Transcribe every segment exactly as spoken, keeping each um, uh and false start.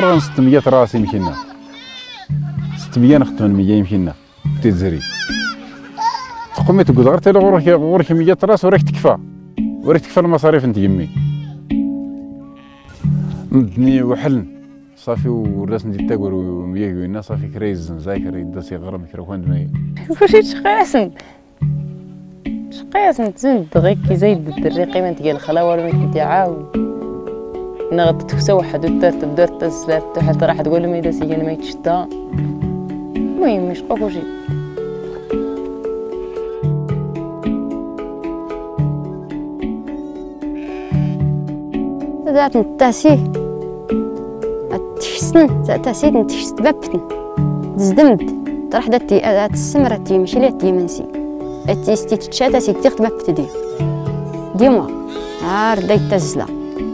غور ستمية راس يمكننا ستمية نخدم مية يمكننا تيزري تقومي تقول غير تيلي غورك غورك مية راس وراك تكفى وراك تكفى المصاريف انت يمي ندني وحلن صافي وراس ندي تاكل ومية وينا صافي كريز زايكر يدا صغيره ميكروفون دماغي واش شقاسن شقاسن تزيد غير كي زايد الدري قيمه ديال الخلا ولا ما كنتي عاود انا غادي تكسى واحد ودرت درت السلات حتى راح تقول لهم اذا سيان ما يتشتا المهم يشقوك وشي ذات نتاسي تحسن تاسي نتحس بابتن تزدمت راح داتي ذات السمرة تي ماشي لي تي منسي اتي ستي تشاتا سي تيخت بابت دي ديما عار دايت تزلا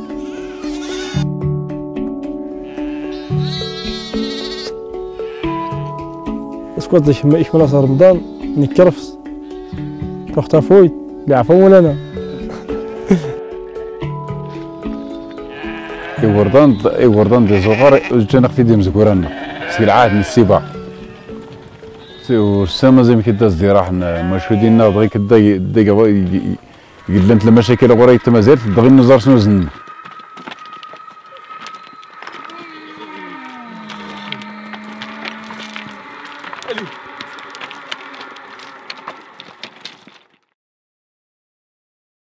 اسكوت زي ما يكمل صار رمضان نكرفس رحت افوي العفو ولا انا وردان وردان دي صغار جانا في دي مزكورانا سي العاد من السباع والسما زي ما كدا زي راح مشهودين دغيا كدا دغيا قلنت المشاكل غورا يتمازال دغيا النزار شنو زن